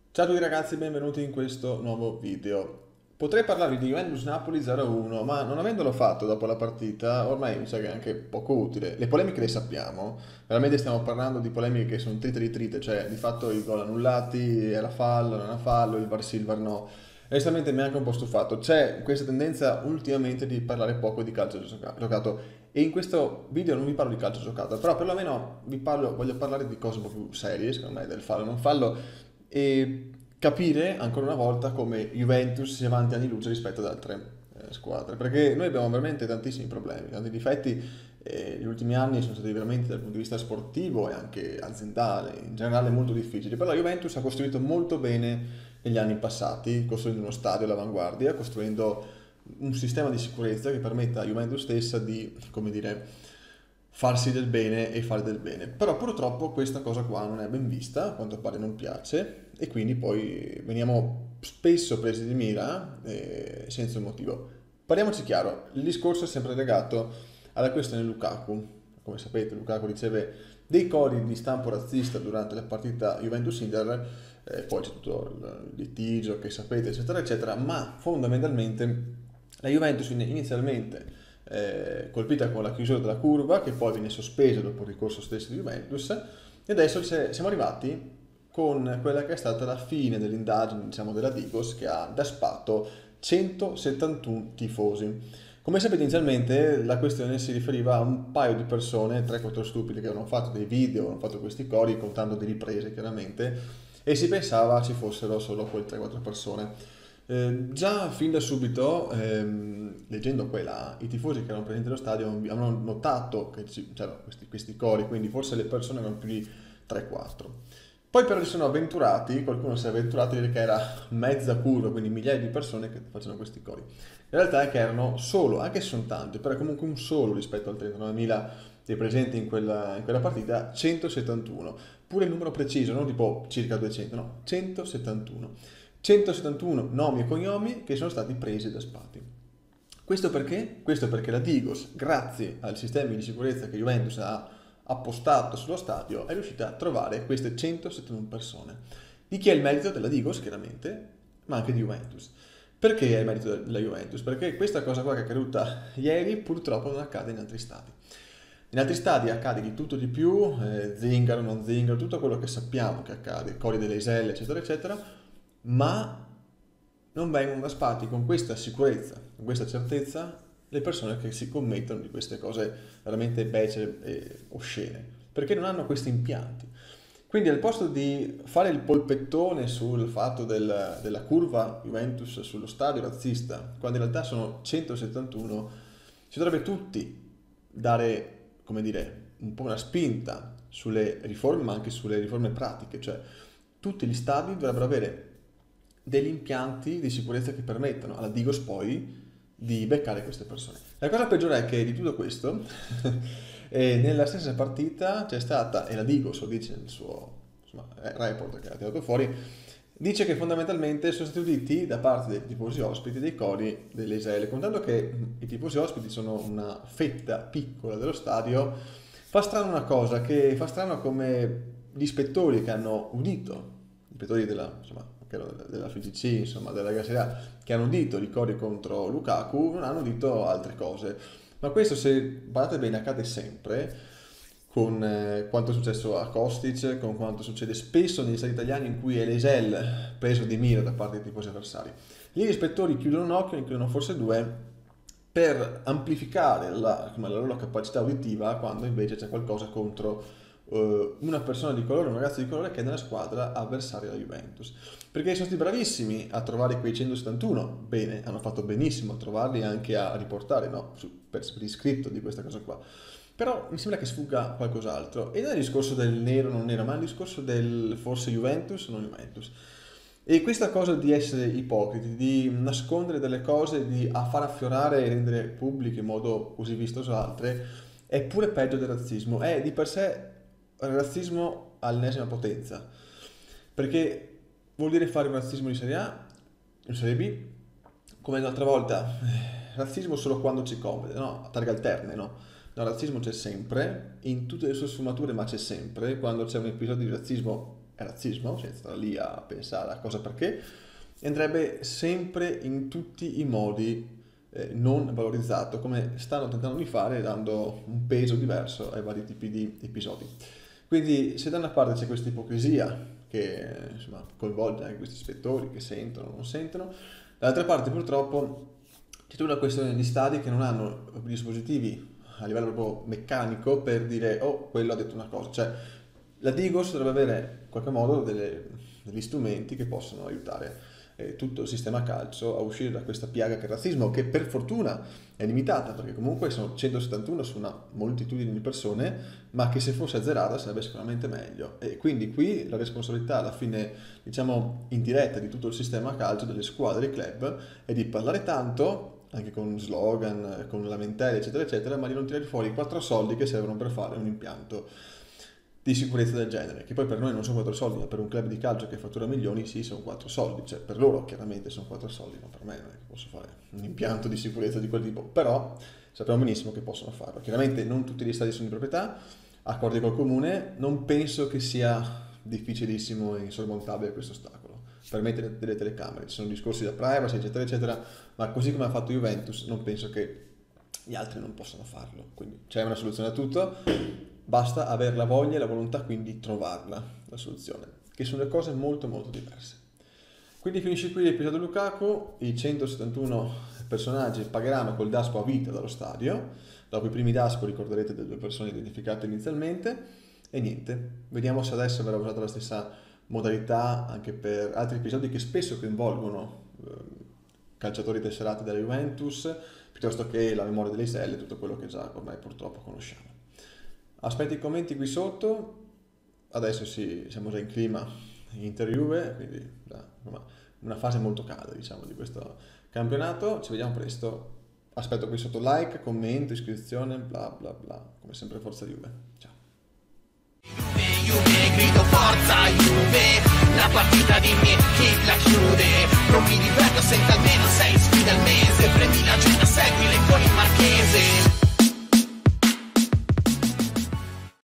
Ciao a tutti ragazzi, benvenuti in questo nuovo video. Potrei parlarvi di Juventus Napoli 0-1, ma non avendolo fatto dopo la partita, ormai mi sa che è anche poco utile. Le polemiche le sappiamo, veramente stiamo parlando di polemiche che sono trite di trite, cioè di fatto i gol annullati, era fallo, non era fallo, il VAR sì, il VAR no. Onestamente mi ha anche un po' stufato. C'è questa tendenza ultimamente di parlare poco di calcio giocato e in questo video non vi parlo di calcio giocato, però perlomeno voglio parlare di cose un po' più serie, secondo me, del fallo e non fallo e capire ancora una volta come Juventus sia avanti anni luce rispetto ad altre squadre, perché noi abbiamo veramente tantissimi problemi, tanti difetti, e gli ultimi anni sono stati veramente dal punto di vista sportivo e anche aziendale, in generale molto difficili, però la Juventus ha costruito molto bene negli anni passati, costruendo uno stadio all'avanguardia, costruendo un sistema di sicurezza che permetta a Juventus stessa di, come dire, farsi del bene e fare del bene. Però purtroppo questa cosa qua non è ben vista, a quanto pare non piace, e quindi poi veniamo spesso presi di mira senza un motivo. Parliamoci chiaro, il discorso è sempre legato alla questione Lukaku. Come sapete, Lukaku riceve dei cori di stampo razzista durante la partita Juventus-Inter, poi c'è tutto il litigio che sapete, eccetera, eccetera, ma fondamentalmente la Juventus inizialmente colpita con la chiusura della curva, che poi viene sospesa dopo il ricorso stesso di Juventus, e adesso siamo arrivati con quella che è stata la fine dell'indagine, diciamo, della Digos, che ha daspato 171 tifosi. Come sapete inizialmente la questione si riferiva a un paio di persone, 3-4 stupidi che avevano fatto dei video, avevano fatto questi cori contando delle riprese chiaramente e si pensava ci fossero solo quelle 3-4 persone. Già fin da subito, leggendo qua e là, i tifosi che erano presenti allo stadio hanno notato che c'erano questi cori, quindi forse le persone erano più di 3-4. Poi però si sono avventurati, qualcuno si è avventurato a dire che era mezza curva, quindi migliaia di persone che facevano questi cori. In realtà è che erano solo, anche se sono tanti, però è comunque un solo rispetto al 39.000 dei presenti in quella partita, 171. Pure il numero preciso, non tipo circa 200, no, 171. 171 nomi e cognomi che sono stati presi da Spati. Questo perché? Questo perché la Digos, grazie ai sistemi di sicurezza che Juventus ha appostato sullo stadio, è riuscita a trovare queste 171 persone. Di chi è il merito? Della Digos, chiaramente, ma anche di Juventus. Perché è il merito della Juventus? Perché questa cosa qua che è accaduta ieri purtroppo non accade in altri stadi. In altri stadi accade di tutto di più, zingaro, non zingaro, tutto quello che sappiamo che accade, cori delle iselle, eccetera, eccetera, ma non vengono daspati con questa sicurezza, con questa certezza, le persone che si commettono di queste cose veramente becere e oscene, perché non hanno questi impianti. Quindi al posto di fare il polpettone sul fatto della curva Juventus sullo stadio razzista, quando in realtà sono 171, si dovrebbe tutti dare, come dire, un po' una spinta sulle riforme, ma anche sulle riforme pratiche, cioè tutti gli stadi dovrebbero avere degli impianti di sicurezza che permettano alla Digos poi di beccare queste persone. La cosa peggiore è che di tutto questo, nella stessa partita c'è stata, e la Digos lo dice nel suo insomma, report che ha tirato fuori, dice che fondamentalmente sono stati uditi da parte dei tifosi ospiti dei cori delle Iselle, contando che i tifosi ospiti sono una fetta piccola dello stadio, fa strano una cosa, che fa strano come gli ispettori che hanno udito, gli ispettori insomma, che erano della FIGC, insomma, della Serie A, che hanno udito i cori contro Lukaku, non hanno udito altre cose. Ma questo, se guardate bene, accade sempre con quanto è successo a Kostic, con quanto succede spesso negli stati italiani in cui è l'Esel preso di mira da parte dei tifosi avversari. Lì gli ispettori chiudono un occhio, ne chiudono forse due, per amplificare la loro capacità uditiva quando invece c'è qualcosa contro una persona di colore, un ragazzo di colore che è nella squadra avversaria della Juventus. Perché sono stati bravissimi a trovare quei 171, bene, hanno fatto benissimo a trovarli e anche a riportare, no, per iscritto di questa cosa qua. Però mi sembra che sfugga qualcos'altro. E non è il discorso del nero non nero, ma è il discorso del forse Juventus o non Juventus. E questa cosa di essere ipocriti, di nascondere delle cose, di a far affiorare e rendere pubbliche in modo così vistoso altre, è pure peggio del razzismo. È di per sé razzismo all'ennesima potenza. Perché vuol dire fare un razzismo di serie A, in serie B, come l'altra volta, razzismo solo quando ci conviene, no? A targhe alterne, no? No, il razzismo c'è sempre, in tutte le sue sfumature, ma c'è sempre. Quando c'è un episodio di razzismo è razzismo, senza stare lì a pensare a cosa perché, e andrebbe sempre in tutti i modi non valorizzato, come stanno tentando di fare, dando un peso diverso ai vari tipi di episodi. Quindi se da una parte c'è questa ipocrisia che insomma coinvolge anche questi ispettori che sentono o non sentono, dall'altra parte purtroppo c'è tutta una questione di stadi che non hanno dispositivi a livello proprio meccanico per dire oh, quello ha detto una cosa, cioè la Digos dovrebbe avere in qualche modo degli strumenti che possono aiutare tutto il sistema calcio a uscire da questa piaga che è il razzismo, che per fortuna è limitata, perché comunque sono 171 su una moltitudine di persone, ma che se fosse azzerata sarebbe sicuramente meglio. E quindi qui la responsabilità alla fine, diciamo, indiretta di tutto il sistema calcio, delle squadre, dei club, è di parlare tanto, anche con slogan, con lamentele, eccetera, eccetera, ma di non tirare fuori 4 soldi che servono per fare un impianto di sicurezza del genere, che poi per noi non sono 4 soldi, ma per un club di calcio che fattura milioni sì, sono 4 soldi, cioè per loro chiaramente sono 4 soldi, ma per me non è che posso fare un impianto di sicurezza di quel tipo, però sappiamo benissimo che possono farlo. Chiaramente non tutti gli stadi sono di proprietà, accordi col comune, non penso che sia difficilissimo e insormontabile questo ostacolo, per mettere delle telecamere, ci sono discorsi da privacy eccetera eccetera, ma così come ha fatto Juventus non penso che gli altri non possano farlo, quindi c'è una soluzione a tutto. Basta avere la voglia e la volontà, quindi trovarla, la soluzione, che sono due cose molto molto diverse. Quindi finisce qui l'episodio Lukaku, i 171 personaggi pagheranno col daspo a vita dallo stadio, dopo i primi daspo ricorderete delle 2 persone identificate inizialmente, e niente, vediamo se adesso verrà usata la stessa modalità anche per altri episodi che spesso coinvolgono calciatori tesserati dalla Juventus, piuttosto che la memoria delle stelle, tutto quello che già ormai purtroppo conosciamo. Aspetto i commenti qui sotto, adesso siamo già in clima Inter-Juve, quindi una fase molto calda diciamo di questo campionato, ci vediamo presto, aspetto qui sotto like, commento, iscrizione, bla bla bla, come sempre forza Juve, ciao. Juve, grido forza Juve, la partita di me chi la chiude, non mi diverto senza almeno 6 sfide al mese, prendi l'agenda, segui